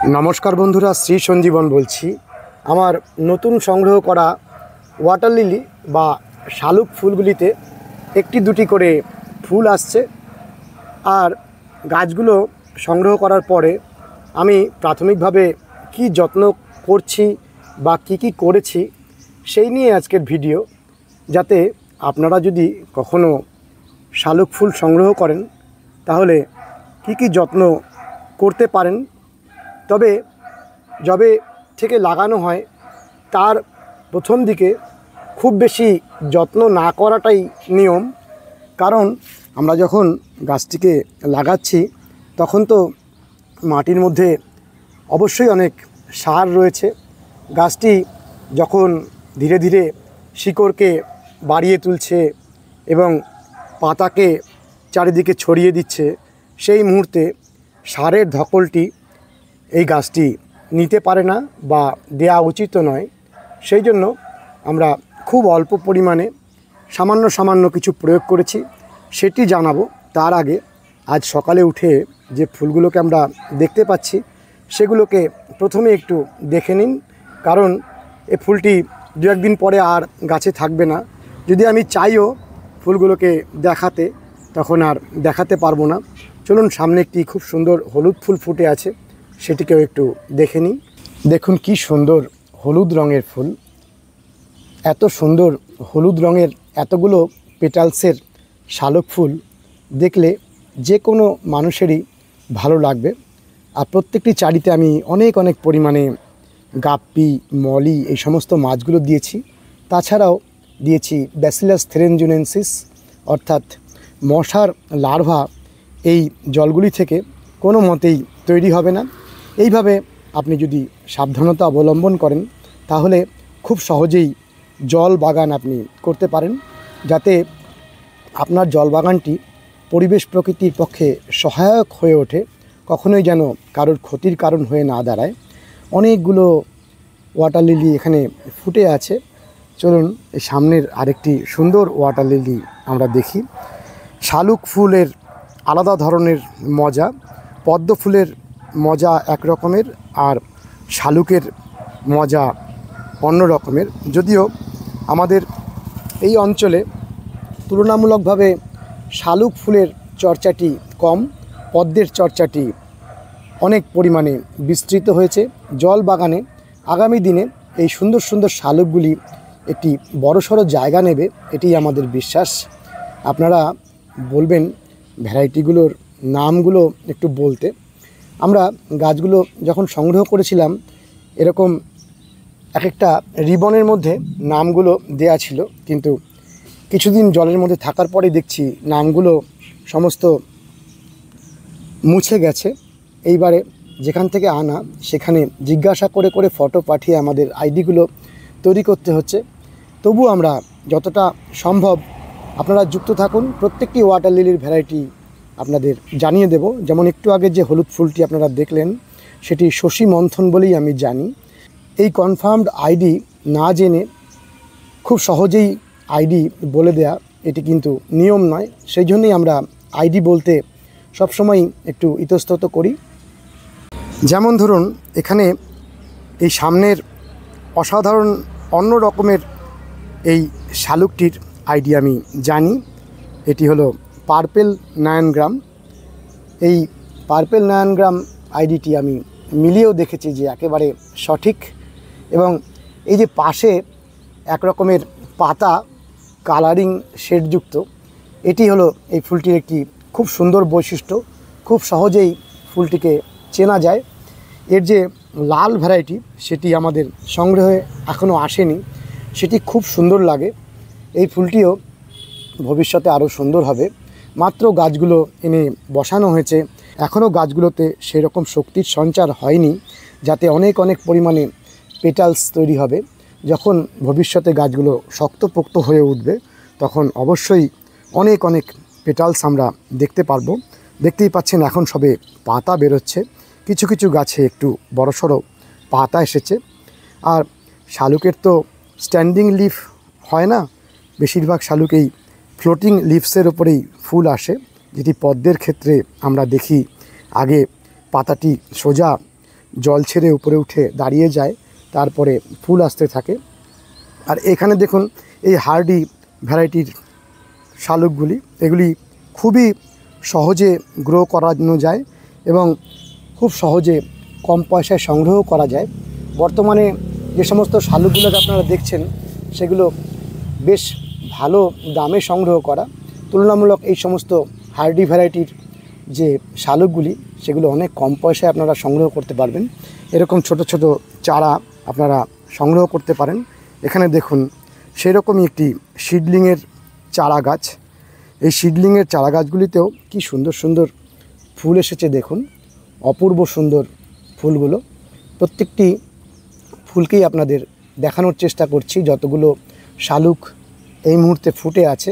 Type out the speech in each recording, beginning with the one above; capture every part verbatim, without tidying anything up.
नमस्कार बंधुरा श्री सञ्जीवन बोलছি। আমার নতুন সংগ্রহ করা ওয়াটার লিলি বা শালুক ফুলগুলিতে একটি দুটি করে ফুল আসছে। আর গাছগুলো সংগ্রহ করার পরে আমি প্রাথমিকভাবে কি যত্ন করছি বা কি কি করেছি সেই নিয়ে আজকের ভিডিও, যাতে আপনারা যদি কখনো শালুক ফুল সংগ্রহ করেন তাহলে কি কি যত্ন করতে পারেন। তবে যবে থেকে লাগানো হয় তার প্রথম দিকে খুব বেশি যত্ন না করাটাই নিয়ম, কারণ আমরা যখন গাছটিকে লাগাচ্ছি তখন তো মাটির মধ্যে অবশ্যই অনেক সার রয়েছে। গাছটি যখন ধীরে ধীরে শিকড়কে বাড়িয়ে তুলছে এবং পাতাকে চারিদিকে ছড়িয়ে দিচ্ছে, সেই মুহূর্তে সারের ধকলটি এই গাছটি নিতে পারে না বা দেয়া উচিত নয়। সেই জন্য আমরা খুব অল্প পরিমাণে সামান্য সামান্য কিছু প্রয়োগ করেছি, সেটি জানাবো। তার আগে আজ সকালে উঠে যে ফুলগুলোকে আমরা দেখতে পাচ্ছি সেগুলোকে প্রথমে একটু দেখে নিন, কারণ এই ফুলটি দু একদিন পরে আর গাছে থাকবে না। যদি আমি চাইও ফুলগুলোকে দেখাতে তখন আর দেখাতে পারবো না। চলুন, সামনে একটি খুব সুন্দর হলুদ ফুল ফুটে আছে, সেটিকেও একটু দেখে নিই। দেখুন কি সুন্দর হলুদ রঙের ফুল, এত সুন্দর হলুদ রঙের এতগুলো পেটালসের শালুক ফুল দেখলে যে কোনো মানুষেরই ভালো লাগবে। আর প্রত্যেকটি চারিতে আমি অনেক অনেক পরিমাণে গাপ্পি, মলি এই সমস্ত মাছগুলো দিয়েছি। তাছাড়াও দিয়েছি ব্যাসিলাস থেরেনজুনেন্সিস, অর্থাৎ মশার লার্ভা এই জলগুলি থেকে কোনো মতেই তৈরি হবে না। এইভাবে আপনি যদি সাবধানতা অবলম্বন করেন তাহলে খুব সহজেই জল বাগান আপনি করতে পারেন, যাতে আপনার জল বাগানটি পরিবেশ প্রকৃতির পক্ষে সহায়ক হয়ে ওঠে, কখনোই যেন কারোর ক্ষতির কারণ হয়ে না দাঁড়ায়। অনেকগুলো ওয়াটার লিলি এখানে ফুটে আছে। চলুন এই সামনের আরেকটি সুন্দর ওয়াটার লিলি আমরা দেখি। শালুক ফুলের আলাদা ধরনের মজা, পদ্ম ফুলের মজা এক রকমের আর শালুকের মজা অন্য রকমের। যদিও আমাদের এই অঞ্চলে তুলনামূলকভাবে শালুক ফুলের চর্চাটি কম, পদ্মের চর্চাটি অনেক পরিমাণে বিস্তৃত হয়েছে। জল বাগানে আগামী দিনে এই সুন্দর সুন্দর শালুকগুলি একটি বড়সড় জায়গা নেবে, এটি আমাদের বিশ্বাস। আপনারা বলবেন ভ্যারাইটিগুলোর নামগুলো একটু বলতে। আমরা গাছগুলো যখন সংগ্রহ করেছিলাম এরকম এক একটা রিবনের মধ্যে নামগুলো দেয়া ছিল, কিন্তু কিছুদিন জলের মধ্যে থাকার পরে দেখছি নামগুলো সমস্ত মুছে গেছে। এইবারে যেখান থেকে আনা সেখানে জিজ্ঞাসা করে করে ফটো পাঠিয়ে আমাদের আইডিগুলো তৈরি করতে হচ্ছে। তবু আমরা যতটা সম্ভব আপনারা যুক্ত থাকুন, প্রত্যেকটি ওয়াটার লিলির ভ্যারাইটি আপনাদের জানিয়ে দেব। যেমন একটু আগে যে হলুদ ফুলটি আপনারা দেখলেন সেটি শশী মন্থন বলেই আমি জানি। এই কনফার্মড আইডি না জেনে খুব সহজেই আইডি বলে দেয়া এটি কিন্তু নিয়ম নয়, সেই জন্যই আমরা আইডি বলতে সবসময় একটু ইতস্তত করি। যেমন ধরুন এখানে এই সামনের অসাধারণ অন্য রকমের এই শালুকটির আইডি আমি জানি। এটি হলো পার্পেল নায়ানগ্রাম। এই পার্পেল নায়ানগ্রাম আইডিটি আমি মিলিয়েও দেখেছি যে একেবারে সঠিক, এবং এই যে পাশে এক রকমের পাতা কালারিং শেডযুক্ত, এটি হলো এই ফুলটির একটি খুব সুন্দর বৈশিষ্ট্য। খুব সহজেই ফুলটিকে চেনা যায়। এর যে লাল ভ্যারাইটি সেটি আমাদের সংগ্রহে এখনও আসেনি, সেটি খুব সুন্দর লাগে। এই ফুলটিও ভবিষ্যতে আরও সুন্দর হবে। মাত্র গাছগুলো এনে বসানো হয়েছে, এখনও গাছগুলোতে সেরকম শক্তির সঞ্চার হয়নি যাতে অনেক অনেক পরিমাণে পেটালস তৈরি হবে। যখন ভবিষ্যতে গাছগুলো শক্তপোক্ত হয়ে উঠবে তখন অবশ্যই অনেক অনেক পেটালস আমরা দেখতে পারবো। দেখতেই পাচ্ছেন এখন সবে পাতা বেরোচ্ছে, কিছু কিছু গাছে একটু বড়সড় পাতা এসেছে। আর শালুকের তো স্ট্যান্ডিং লিফ হয় না, বেশিরভাগ শালুকেই ফ্লোটিং লিভসের ওপরেই ফুল আসে, যেটি পদ্মের ক্ষেত্রে আমরা দেখি আগে পাতাটি সোজা জল ছেড়ে উপরে উঠে দাঁড়িয়ে যায়, তারপরে ফুল আসতে থাকে। আর এখানে দেখুন এই হার্ডি ভ্যারাইটির শালুকগুলি, এগুলি খুবই সহজে গ্রো করানো যায় এবং খুব সহজে কম পয়সায় সংগ্রহ করা যায়। বর্তমানে যে সমস্ত শালুকগুলোকে আপনারা দেখছেন সেগুলো বেশ ভালো দামে সংগ্রহ করা, তুলনামূলক এই সমস্ত হার্ডি ভ্যারাইটির যে শালুকগুলি সেগুলো অনেক কম পয়সায় আপনারা সংগ্রহ করতে পারবেন। এরকম ছোট ছোট চারা আপনারা সংগ্রহ করতে পারেন। এখানে দেখুন সেরকমই একটি সিডলিংয়ের চারা গাছ। এই সিডলিংয়ের চারা গাছগুলিতেও কি সুন্দর সুন্দর ফুল এসেছে দেখুন, অপূর্ব সুন্দর ফুলগুলো। প্রত্যেকটি ফুলকেই আপনাদের দেখানোর চেষ্টা করছি যতগুলো শালুক এই মুহূর্তে ফুটে আছে।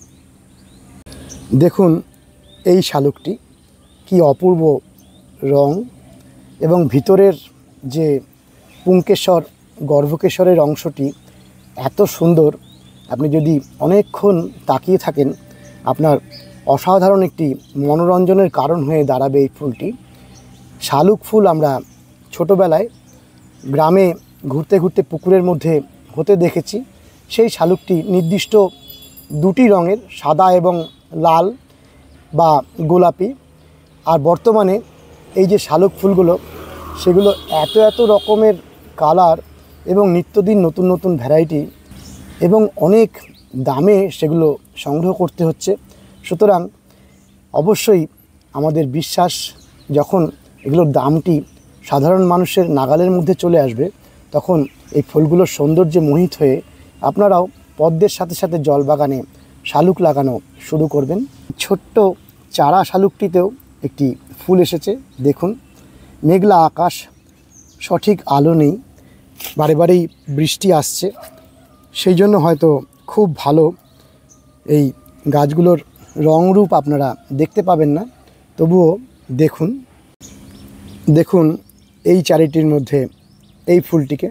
দেখুন এই শালুকটি কি অপূর্ব রং এবং ভিতরের যে পুংকেশর গর্ভকেশরের অংশটি এত সুন্দর, আপনি যদি অনেকক্ষণ তাকিয়ে থাকেন আপনার অসাধারণ একটি মনোরঞ্জনের কারণ হয়ে দাঁড়াবে এই ফুলটি। শালুক ফুল আমরা ছোটোবেলায় গ্রামে ঘুরতে ঘুরতে পুকুরের মধ্যে হতে দেখেছি। সেই শালুকটি নির্দিষ্ট দুটি রঙের, সাদা এবং লাল বা গোলাপি। আর বর্তমানে এই যে শালুক ফুলগুলো সেগুলো এত এত রকমের কালার এবং নিত্যদিন নতুন নতুন ভ্যারাইটি এবং অনেক দামে সেগুলো সংগ্রহ করতে হচ্ছে। সুতরাং অবশ্যই আমাদের বিশ্বাস, যখন এগুলোর দামটি সাধারণ মানুষের নাগালের মধ্যে চলে আসবে তখন এই ফুলগুলোর সৌন্দর্যে মোহিত হয়ে আপনারাও পদ্মের সাথে সাথে জল বাগানে শালুক লাগানো শুরু করবেন। ছোট্ট চারা শালুকটিতেও একটি ফুল এসেছে দেখুন। মেঘলা আকাশ, সঠিক আলো নেই, বারে বারেই বৃষ্টি আসছে, সেই জন্য হয়তো খুব ভালো এই গাছগুলোর রংরূপ আপনারা দেখতে পাবেন না। তবুও দেখুন দেখুন এই চারিটির মধ্যে এই ফুলটিকে,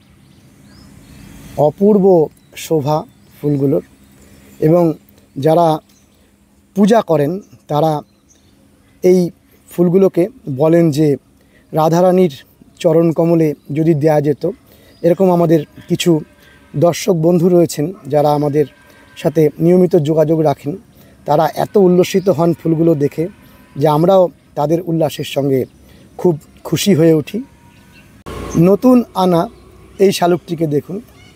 অপূর্ব শোভা ফুলগুলোর। এবং যারা পূজা করেন তারা এই ফুলগুলোকে বলেন যে রাধারানীর চরণ কমলে যদি দেয়া যেত। এরকম আমাদের কিছু দর্শক বন্ধু রয়েছেন যারা আমাদের সাথে নিয়মিত যোগাযোগ রাখেন। তারা এত উল্লসিত হন ফুলগুলো দেখে যে আমরাও তাদের উল্লাসের সঙ্গে খুব খুশি হয়ে উঠি। নতুন আনা এই শালুকটিকে দেখুন,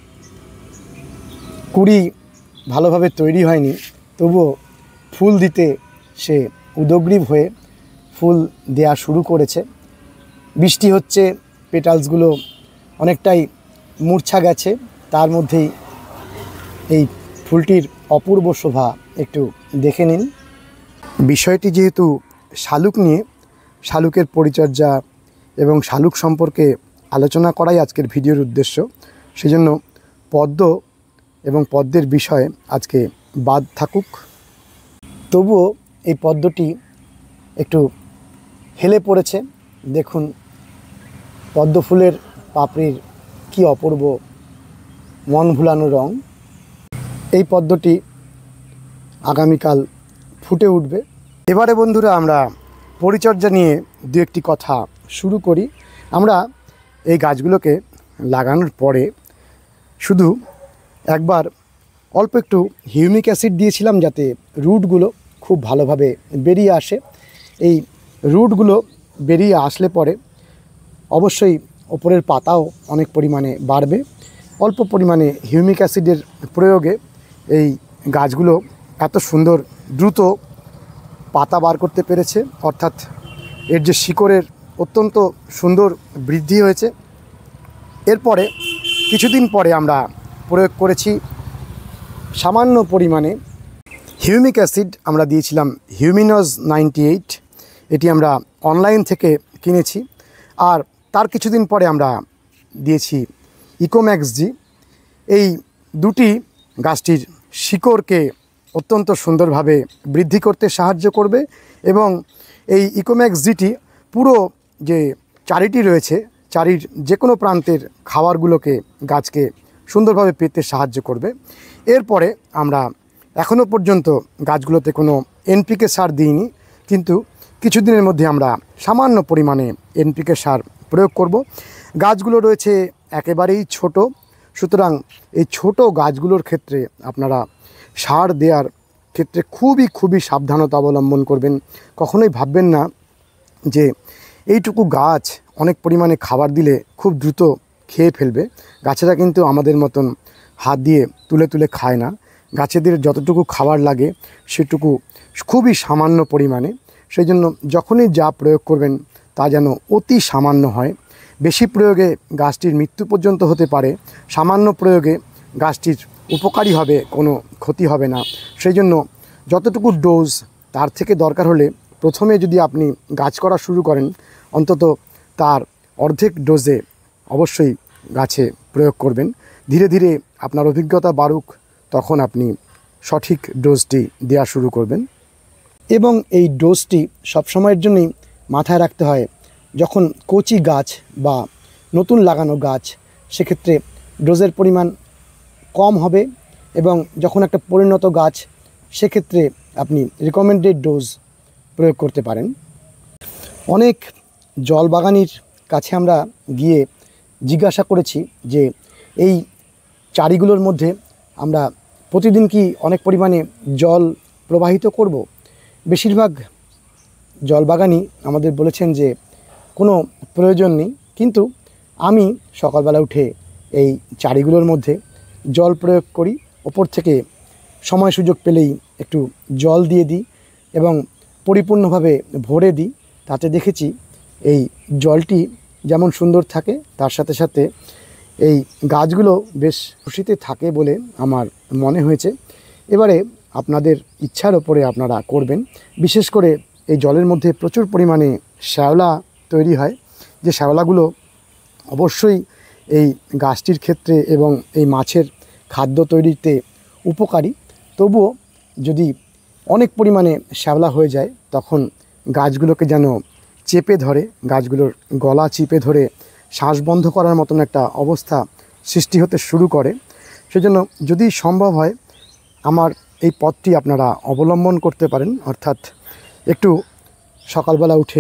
কুড়ি ভালোভাবে তৈরি হয়নি, তবুও ফুল দিতে সে উদগ্রীব হয়ে ফুল দেয়া শুরু করেছে। বৃষ্টি হচ্ছে, পেটালসগুলো অনেকটাই মূর্ছা গেছে, তার মধ্যেই এই ফুলটির অপূর্ব শোভা একটু দেখে নিন। বিষয়টি যেহেতু শালুক নিয়ে, শালুকের পরিচর্যা এবং শালুক সম্পর্কে আলোচনা করাই আজকের ভিডিওর উদ্দেশ্য, সেজন্য পদ্ম এবং পদ্মের বিষয়ে আজকে বাদ থাকুক। তবুও এই পদ্মটি একটু হেলে পড়েছে। দেখুন পদ্ম ফুলের পাপড়ির কি অপূর্ব মন ভুলানো রং। এই পদ্মটি আগামীকাল ফুটে উঠবে। এবারে বন্ধুরা আমরা পরিচর্যা নিয়ে দু একটি কথা শুরু করি। আমরা এই গাছগুলোকে লাগানোর পরে শুধু একবার অল্প একটু হিউমিক অ্যাসিড দিয়েছিলাম যাতে রুটগুলো খুব ভালোভাবে বেরিয়ে আসে। এই রুটগুলো বেরিয়ে আসলে পরে অবশ্যই ওপরের পাতাও অনেক পরিমাণে বাড়বে। অল্প পরিমাণে হিউমিক অ্যাসিডের প্রয়োগে এই গাছগুলো এত সুন্দর দ্রুত পাতা বার করতে পেরেছে, অর্থাৎ এর যে শিকড়ের অত্যন্ত সুন্দর বৃদ্ধি হয়েছে। এরপরে কিছুদিন পরে আমরা প্রয়োগ করেছি সামান্য পরিমাণে হিউমিক অ্যাসিড। আমরা দিয়েছিলাম হিউমিনজ নাইনটি এইট, এটি আমরা অনলাইন থেকে কিনেছি। আর তার কিছুদিন পরে আমরা দিয়েছি ইকোম্যাক্স জি। এই দুটি গাছটির শিকড়কে অত্যন্ত সুন্দরভাবে বৃদ্ধি করতে সাহায্য করবে এবং এই ইকোম্যাক্স জিটি পুরো যে চারিটি রয়েছে, চারির যে কোনো প্রান্তের খাবারগুলোকে গাছকে সুন্দরভাবে পেতে সাহায্য করবে। এরপরে আমরা এখনও পর্যন্ত গাছগুলোতে কোনো এনপিকে সার দিইনি, কিন্তু কিছুদিনের মধ্যে আমরা সামান্য পরিমাণে এনপিকে সার প্রয়োগ করব। গাছগুলো রয়েছে একেবারেই ছোট, সুতরাং এই ছোট গাছগুলোর ক্ষেত্রে আপনারা সার দেওয়ার ক্ষেত্রে খুবই খুবই সাবধানতা অবলম্বন করবেন। কখনোই ভাববেন না যে এইটুকু গাছ অনেক পরিমাণে খাবার দিলে খুব দ্রুত খেয়ে ফেলবে। গাছেরা কিন্তু আমাদের মতন হাত দিয়ে তুলে তুলে খায় না। গাছেদের যতটুকু খাবার লাগে সেটুকু খুবই সামান্য পরিমাণে। সেই জন্য যখনই যা প্রয়োগ করবেন তা যেন অতি সামান্য হয়। বেশি প্রয়োগে গাছটির মৃত্যু পর্যন্ত হতে পারে, সামান্য প্রয়োগে গাছটির উপকারী হবে, কোনো ক্ষতি হবে না। সেই জন্য যতটুকু ডোজ তার থেকে দরকার হলে প্রথমে যদি আপনি গাছ করা শুরু করেন অন্তত তার অর্ধেক ডোজে অবশ্যই গাছে প্রয়োগ করবেন। ধীরে ধীরে আপনার অভিজ্ঞতা বাড়ুক, তখন আপনি সঠিক ডোজটি দেওয়া শুরু করবেন। এবং এই ডোজটি সবসময়ের জন্যই মাথায় রাখতে হয়, যখন কচি গাছ বা নতুন লাগানো গাছ সেক্ষেত্রে ডোজের পরিমাণ কম হবে, এবং যখন একটা পরিণত গাছ সেক্ষেত্রে আপনি রিকমেন্ডেড ডোজ প্রয়োগ করতে পারেন। অনেক জল বাগানির কাছে আমরা গিয়ে জিজ্ঞাসা করেছি যে এই চারিগুলোর মধ্যে আমরা প্রতিদিন কি অনেক পরিমাণে জল প্রবাহিত করব? বেশিরভাগ জল বাগানি আমাদের বলেছেন যে কোনো প্রয়োজন নেই, কিন্তু আমি সকালবেলা উঠে এই চারিগুলোর মধ্যে জল প্রয়োগ করি। ওপর থেকে সময় সুযোগ পেলেই একটু জল দিয়ে দিই এবং পরিপূর্ণভাবে ভরে দিই। তাতে দেখেছি এই জলটি যেমন সুন্দর থাকে, তার সাথে সাথে এই গাছগুলো বেশ খুশিতে থাকে বলে আমার মনে হয়েছে। এবারে আপনাদের ইচ্ছার ওপরে আপনারা করবেন। বিশেষ করে এই জলের মধ্যে প্রচুর পরিমাণে শ্যাওলা তৈরি হয়, যে শ্যাওলাগুলো অবশ্যই এই গাছটির ক্ষেত্রে এবং এই মাছের খাদ্য তৈরিতে উপকারী। তবুও যদি অনেক পরিমাণে শ্যাওলা হয়ে যায় তখন গাছগুলোকে যেন চেপে ধরে, গাছগুলোর গলা চিপে ধরে শ্বাস বন্ধ করার মতন একটা অবস্থা সৃষ্টি হতে শুরু করে। সেজন্য যদি সম্ভব হয় আমার এই পথটি আপনারা অবলম্বন করতে পারেন, অর্থাৎ একটু সকালবেলা উঠে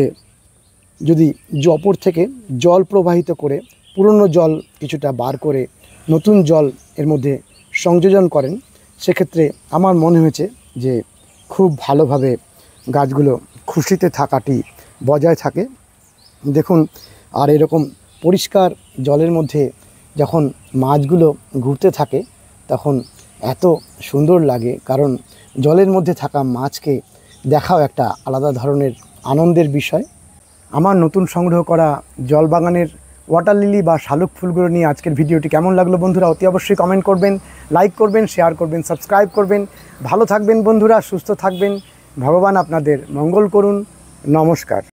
যদি ওপর থেকে জল প্রবাহিত করে পুরনো জল কিছুটা বার করে নতুন জল এর মধ্যে সংযোজন করেন, সেক্ষেত্রে আমার মনে হয়েছে যে খুব ভালোভাবে গাছগুলো খুশিতে থাকাটি বজায় থাকে। দেখুন, আর এরকম পরিষ্কার জলের মধ্যে যখন মাছগুলো ঘুরতে থাকে তখন এত সুন্দর লাগে, কারণ জলের মধ্যে থাকা মাছকে দেখাও একটা আলাদা ধরনের আনন্দের বিষয়। আমার নতুন সংগ্রহ করা জল বাগানের ওয়াটার লিলি বা শালুক ফুলগুলো নিয়ে আজকের ভিডিওটি কেমন লাগলো বন্ধুরা অতি অবশ্যই কমেন্ট করবেন, লাইক করবেন, শেয়ার করবেন, সাবস্ক্রাইব করবেন। ভালো থাকবেন বন্ধুরা, সুস্থ থাকবেন, ভগবান আপনাদের মঙ্গল করুন। নমস্কার।